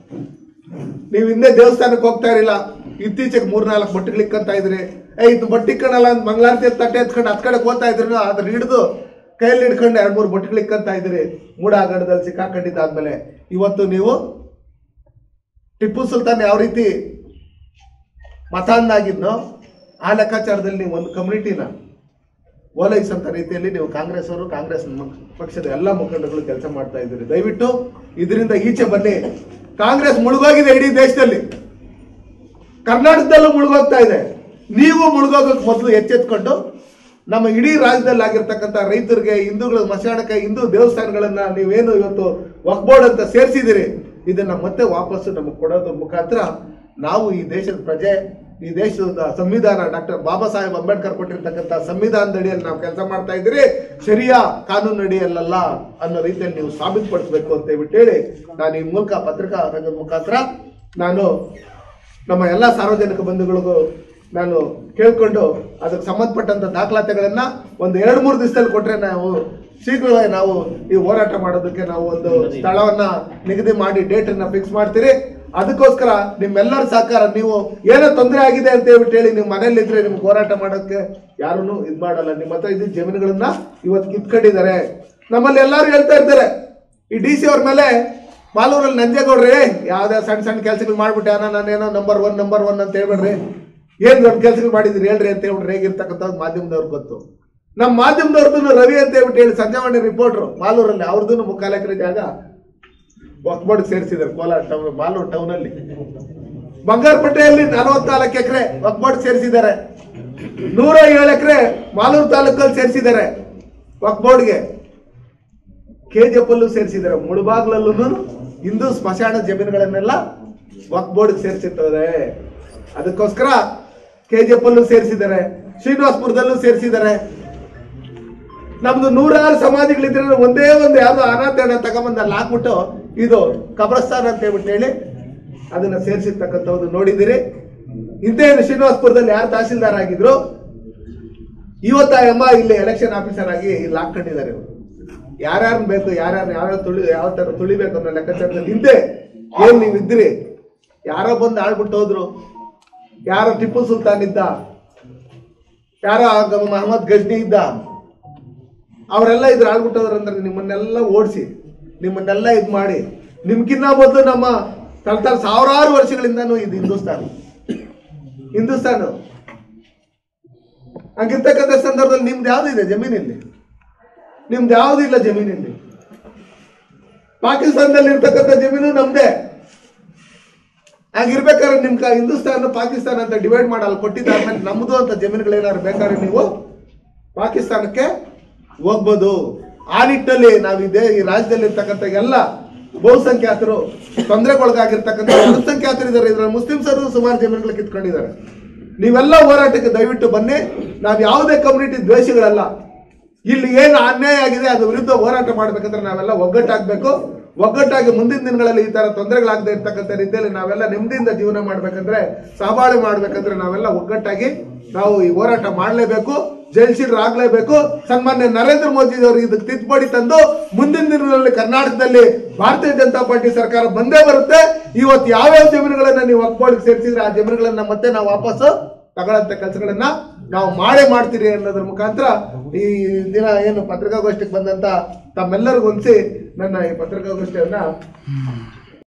ನೀವು ಹಿಂದೆ ದೇವಸ್ಥಾನಕ್ಕೆ ಹೋಗ್ತಾ ಇರಲಿಲ್ಲ, ಇತ್ತೀಚೆಗೆ 3-4 ಬಟ್ಟೆಗಳು ಇಕ್ಕಂತ ಇದ್ರಿ. ಇದು ಬಟ್ಟೆ ಇಕ್ಕಣಲ್ಲ ಅಂತ ಮಂಗಳಾರತಿ ತಟ್ಟೆ ಎತ್ಕೊಂಡು ಹತ್ ಕಡೆ ಹೋಗ್ತಾ ಇದ್ರು, ಅದ್ರ ಹಿಡಿದು ಕೈಯಲ್ಲಿ ಹಿಡ್ಕೊಂಡು 2-3 ಬಟ್ಟೆಗಳು ಇಕ್ಕಂತ ಇದ್ರಿ. ಮೂಡಾಗಡದಲ್ಲಿ ಸಿಕ್ಕಾಕೊಂಡಿದ್ದಾದ್ಮೇಲೆ ಇವತ್ತು ನೀವು ಟಿಪ್ಪು ಸುಲ್ತಾನ್ ಯಾವ ರೀತಿ ಮತಾಂಧಾಗಿದ್ನೋ ಆ ಲೆಕ್ಕಾಚಾರದಲ್ಲಿ ನೀವು ಒಂದು ಕಮ್ಯುನಿಟಿನ ಓಲೈಸಂತ ರೀತಿಯಲ್ಲಿ ನೀವು ಕಾಂಗ್ರೆಸ್ ಪಕ್ಷದ ಎಲ್ಲ ಮುಖಂಡಗಳು ಕೆಲಸ ಮಾಡ್ತಾ ಇದ್ದೀರಿ. ದಯವಿಟ್ಟು ಇದರಿಂದ ಈಚೆ ಬನ್ನಿ. ಕಾಂಗ್ರೆಸ್ ಮುಳುಗೋಗಿದೆ ಇಡೀ ದೇಶದಲ್ಲಿ, ಕರ್ನಾಟಕದಲ್ಲೂ ಮುಳುಗೋಗ್ತಾ ಇದೆ. ನೀವು ಮುಳುಗೋಗಕ್ಕೆ ಮೊದಲು ಎಚ್ಚೆತ್ಕೊಂಡು ನಮ್ಮ ಇಡೀ ರಾಜ್ಯದಲ್ಲಿ ಆಗಿರ್ತಕ್ಕಂಥ ರೈತರಿಗೆ, ಹಿಂದೂಗಳ ಮಶಾಣಕ್ಕೆ, ಹಿಂದೂ ದೇವಸ್ಥಾನಗಳನ್ನ ನೀವೇನು ಇವತ್ತು ವಕ್ಫ್ ಬೋರ್ಡ್ ಅಂತ ಸೇರಿಸಿದಿರಿ, ಇದನ್ನ ಮತ್ತೆ ವಾಪಸ್ಸು ನಮಗೆ ಕೊಡೋದ್ರ ಮುಖಾಂತರ ನಾವು ಈ ದೇಶದ ಪ್ರಜೆ, ಈ ದೇಶದ ಸಂವಿಧಾನ ಡಾಕ್ಟರ್ ಬಾಬಾ ಸಾಹೇಬ್ ಅಂಬೇಡ್ಕರ್ ಕೊಟ್ಟಿರ್ತಕ್ಕಂಥ ಸಂವಿಧಾನದ ಅಡಿಯಲ್ಲಿ ನಾವು ಕೆಲಸ ಮಾಡ್ತಾ ಇದ್ದೀರಿ, ಶರಿಯಾ ಕಾನೂನು ಅಡಿಯಲ್ಲ ಅನ್ನೋ ರೀತಿಯಲ್ಲಿ ನೀವು ಸಾಬೀತುಪಡಿಸಬೇಕು ಅಂತ ಹೇಳ್ಬಿಟ್ಟು ಹೇಳಿ ನಾನು ಈ ಮೂಲಕ ಪತ್ರಿಕಾ ರಂಗದ ಮುಖಾಂತರ ನಾನು ನಮ್ಮ ಎಲ್ಲ ಸಾರ್ವಜನಿಕ ಬಂಧುಗಳಿಗೂ ನಾನು ಕೇಳ್ಕೊಂಡು ಅದಕ್ಕೆ ಸಂಬಂಧಪಟ್ಟಂತ ದಾಖಲಾತಿಗಳನ್ನ ಒಂದು 2-3 ದಿವಸದಲ್ಲಿ ಕೊಟ್ರೆ ನಾವು ಶೀಘ್ರವಾಗಿ ನಾವು ಈ ಹೋರಾಟ ಮಾಡೋದಕ್ಕೆ ನಾವು ಒಂದು ಸ್ಥಳವನ್ನ ನಿಗದಿ ಮಾಡಿ ಡೇಟ್ ಅನ್ನ ಫಿಕ್ಸ್ ಮಾಡ್ತೀರಿ. ಅದಕ್ಕೋಸ್ಕರ ನಿಮ್ಮೆಲ್ಲರ ಸಹಕಾರ, ನೀವು ಏನೋ ತೊಂದರೆ ಆಗಿದೆ ಅಂತ ಹೇಳ್ಬಿಟ್ಟು ಹೇಳಿ ನೀವು ಮನೇಲಿ ಇದ್ರೆ ನಿಮ್ಗೆ ಹೋರಾಟ ಮಾಡೋಕ್ಕೆ ಯಾರೂ ಇದು ಮಾಡಲ್ಲ. ನಿಮ್ಮ ಹತ್ರ ಇದ್ದ ಜಮೀನುಗಳನ್ನ ಇವತ್ತು ಕಿತ್ಕೊಂಡಿದ್ದಾರೆ. ನಮ್ಮಲ್ಲಿ ಎಲ್ಲರೂ ಹೇಳ್ತಾ ಇರ್ತಾರೆ, ಈ DC ಅವ್ರ ಮೇಲೆ ಮಾಲೂರಲ್ಲಿ ನಂಜೇಗೌಡ್ರಿ ಯಾವ್ದೇ ಸಣ್ಣ ಕೆಲಸಗಳು ಮಾಡ್ಬಿಟ್ಟೆ, ನಾನೇನೋ ನಂಬರ್ ಒನ್ ಅಂತ ಹೇಳ್ಬೇಡ್ರಿ, ಏನ್ ದೊಡ್ಡ ಕೆಲಸಗಳು ಮಾಡಿದ್ರಿ ಹೇಳ್ರಿ ಅಂತ ಹೇಳ್ಬಿಟ್ರೆ ಹೇಗಿರ್ತಕ್ಕಂಥ ಮಾಧ್ಯಮದವ್ರಿಗೆ ಗೊತ್ತು. ನಮ್ಮ ಮಾಧ್ಯಮದವ್ರದ್ದು ರವಿ ಅಂತ ಹೇಳ್ಬಿಟ್ಟು ಹೇಳಿ ಸಂಜಾವಣಿ ರಿಪೋರ್ಟ್ರು ಮಾಲೂರಲ್ಲಿ, ಅವ್ರದ್ದು 3/4 ಎಕರೆ ಜಾಗ ವಕ್ಫ್ ಬೋರ್ಡ್ ಸೇರಿಸಿದ್ದಾರೆ. ಕೋಲಾರ ಟೌನ್, ಮಾಲೂರು ಟೌನ್ ಅಲ್ಲಿ ಬಂಗಾರಪೇಟೆಯಲ್ಲಿ 44 ಎಕರೆ ವಕ್ಫ್ ಬೋರ್ಡ್ ಸೇರಿಸಿದ್ದಾರೆ. 107 ಎಕರೆ ಮಾಲೂರು ತಾಲೂಕಲ್ಲಿ ಸೇರಿಸಿದ್ದಾರೆ ವಕ್ಫ್ ಬೋರ್ಡ್ಗೆ. KGF ಅಲ್ಲೂ ಸೇರಿಸಿದ್ದಾರೆ. ಮುಳಬಾಗ್ಲಲ್ಲೂ ಹಿಂದೂ ಸ್ಮಶಾನ ಜಮೀನುಗಳನ್ನೆಲ್ಲ ವಕ್ಫ್ ಬೋರ್ಡ್ ಸೇರಿಸಿದ್ದಾರೆ. ಅದಕ್ಕೋಸ್ಕರ KGF ಅಲ್ಲೂ ಸೇರಿಸಿದ್ದಾರೆ. ಶ್ರೀನಿವಾಸಪುರದಲ್ಲೂ ಸೇರಿಸಿದ್ದಾರೆ. ನಮ್ದು 106 ಸಮಾಧಿಗಳಿದ್ರೆ ಒಂದೇ ಒಂದು ಯಾವ್ದೋ ಅನಾಥರಣ ತಗೊಂಬಂದು ಅಲ್ಲಿ ಹಾಕ್ಬಿಟ್ಟು ಇದು ಕಬ್ರಸ್ತಾನ್ ಅಂತ ಹೇಳ್ಬಿಟ್ಟು ಹೇಳಿ ಅದನ್ನ ಸೇರಿಸಿರ್ತಕ್ಕಂಥದ್ದು ನೋಡಿದಿರಿ. ಇಂತೇನು ಶ್ರೀನಿವಾಸಪುರದಲ್ಲಿ ಯಾರು ತಹಸೀಲ್ದಾರ್ ಆಗಿದ್ರು ಇವತ್ತ ಅಮ್ಮ ಇಲ್ಲಿ ಎಲೆಕ್ಷನ್ ಆಫೀಸರ್ ಆಗಿ ಇಲ್ಲಿ ಹಾಕೊಂಡಿದ್ದಾರೆ. ಇವರು ಯಾರ್ಯಾರನ್ನ ಬೇಕು ಯಾವ ತರ ತುಳಿಬೇಕು ಅನ್ನೋ ಲೆಕ್ಕಾಚಾರದಲ್ಲಿ ಹಿಂದೆ ಏನ್ ನೀವು ಇದ್ರಿ. ಯಾರೋ ಬಂದು ಆಳ್ಬಿಟ್ಟು ಹೋದ್ರು. ಯಾರೋ ಟಿಪ್ಪು ಸುಲ್ತಾನ್ ಇದ್ದ, ಯಾರೋ ಮಹಮ್ಮದ್ ಗಜ್ನಿ ಇದ್ದ, ಅವರೆಲ್ಲ ಇದ್ರ ಆಳ್ಬಿಟ್ಟು ಹೋದ್ರು ಅಂದ್ರೆ ನಿಮ್ಮನ್ನೆಲ್ಲ ಓಡಿಸಿ ನಿಮ್ಮನ್ನೆಲ್ಲ ಇದ್ ಮಾಡಿ ನಿಮ್ಗಿನ್ನ ಮೊದಲು ನಮ್ಮ ಸಾವಿರಾರು ವರ್ಷಗಳಿಂದಾನು ಇದು ಹಿಂದೂಸ್ತಾನ ಹಂಗಿರ್ತಕ್ಕಂಥ ಸಂದರ್ಭದಲ್ಲಿ ನಿಮ್ದು ಯಾವ್ದಿದೆ ಜಮೀನಲ್ಲಿ? ನಿಮ್ದು ಯಾವ್ದು ಇಲ್ಲ ಜಮೀನಲ್ಲಿ. ಪಾಕಿಸ್ತಾನದಲ್ಲಿ ಇರ್ತಕ್ಕಂಥ ಜಮೀನು ನಮ್ದೇ. ಹಾಗಿರ್ಬೇಕಾದ್ರೆ ನಿಮ್ ಹಿಂದೂಸ್ತಾನ ಪಾಕಿಸ್ತಾನ ಅಂತ ಡಿವೈಡ್ ಮಾಡಲ್ಲ ಕೊಟ್ಟಿದ್ದಾದ್ಮೇಲೆ ನಮ್ದು ಅಂತ ಜಮೀನುಗಳೇನಾದ್ರು ಬೇಕಾದ್ರೆ ನೀವು ಪಾಕಿಸ್ತಾನಕ್ಕೆ ಹೋಗ್ಬೋದು. ಆ ನಿಟ್ಟಲ್ಲಿ ನಾವಿದೆ ಈ ರಾಜ್ಯದಲ್ಲಿ ಇರ್ತಕ್ಕಂಥ ಎಲ್ಲ ಬಹುಸಂಖ್ಯಾತರು ತೊಂದರೆಗೊಳಗಾಗಿರ್ತಕ್ಕಂಥ ಅಲ್ಪಸಂಖ್ಯಾತರು ಇದ್ದಾರೆ. ಇದ್ರಲ್ಲಿ ಮುಸ್ಲಿಮ್ಸರು ಸುಮಾರು ಜಮೀನುಗಳು ಕಿತ್ಕೊಂಡಿದ್ದಾರೆ. ನೀವೆಲ್ಲ ಹೋರಾಟಕ್ಕೆ ದಯವಿಟ್ಟು ಬನ್ನಿ. ನಾವು ಯಾವುದೇ ಕಮ್ಯುನಿಟಿ ದ್ವೇಷಗಳಲ್ಲ. ಇಲ್ಲಿ ಏನು ಅನ್ಯಾಯ ಆಗಿದೆ ಅದು ವಿರುದ್ಧ ಹೋರಾಟ ಮಾಡ್ಬೇಕಂದ್ರೆ ನಾವೆಲ್ಲ ಒಗ್ಗಟ್ಟಾಗಬೇಕು. ಒಗ್ಗಟ್ಟಾಗಿ ಮುಂದಿನ ದಿನಗಳಲ್ಲಿ ಈ ತರ ತೊಂದರೆಗಳಾಗದೆ ಇರ್ತಕ್ಕಂಥ ರೀತಿಯಲ್ಲಿ ನಾವೆಲ್ಲ ನೆಮ್ಮದಿಯಿಂದ ಜೀವನ ಮಾಡ್ಬೇಕಂದ್ರೆ ಸಹಬಾಳ್ವೆ ಮಾಡ್ಬೇಕಂದ್ರೆ ನಾವೆಲ್ಲ ಒಗ್ಗಟ್ಟಾಗಿ ನಾವು ಈ ಹೋರಾಟ ಮಾಡಲೇಬೇಕು. ಜೈಲ್ ಆಗ್ಲೇಬೇಕು. ಸನ್ಮಾನ್ಯ ನರೇಂದ್ರ ಮೋದಿ ಅವರು ಇದಕ್ಕೆ ತಿದ್ದುಪಡಿ ತಂದು ಮುಂದಿನ ದಿನಗಳಲ್ಲಿ ಕರ್ನಾಟಕದಲ್ಲಿ ಭಾರತೀಯ ಜನತಾ ಪಾರ್ಟಿ ಸರ್ಕಾರ ಬಂದೇ ಬರುತ್ತೆ. ಇವತ್ತು ಯಾವ್ಯಾವ ಜಮೀನುಗಳನ್ನ ನೀವು ವಕ್ಫ್ ಬೋರ್ಡ್ಗೆ ಸೇರಿಸಿದ್ರೆ ಆ ಜಮೀನುಗಳನ್ನ ಮತ್ತೆ ನಾವು ವಾಪಸ್ ತಗೊಳ್ಳಂತ ಕೆಲಸಗಳನ್ನ ನಾವು ಮಾಡ್ತೀರಿ ಅನ್ನೋದ್ರ ಮುಖಾಂತರ ಈ ದಿನ ಏನು ಪತ್ರಿಕಾಗೋಷ್ಠಿಗೆ ಬಂದಂತ ತಮ್ಮೆಲ್ಲರಿಗೂ ಹೊಂದಿಸಿ ನನ್ನ ಈ ಪತ್ರಿಕಾಗೋಷ್ಠಿಯನ್ನ